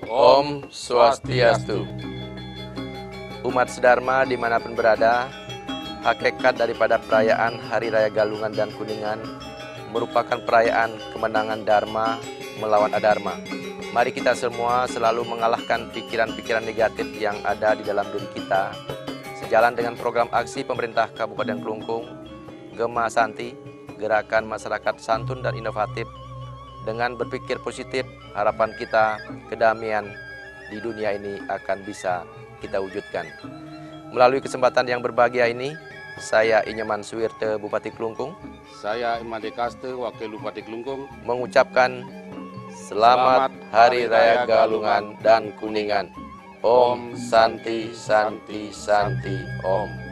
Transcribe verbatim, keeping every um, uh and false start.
Om Swastiastu. Umat sedharma dimanapun berada, hakikat daripada perayaan Hari Raya Galungan dan Kuningan merupakan perayaan kemenangan Dharma melawan Adharma. Mari kita semua selalu mengalahkan pikiran-pikiran negatif yang ada di dalam diri kita, sejalan dengan program aksi pemerintah Kabupaten Klungkung, Gema Santi, Gerakan Masyarakat Santun dan Inovatif. Dengan berpikir positif, harapan kita kedamaian di dunia ini akan bisa kita wujudkan. Melalui kesempatan yang berbahagia ini, saya Inyoman Suwirte, Bupati Klungkung. Saya Imade Kaste, Wakil Bupati Klungkung, mengucapkan Selamat Hari Raya Galungan dan Kuningan. Om Santi Santi Santi Om.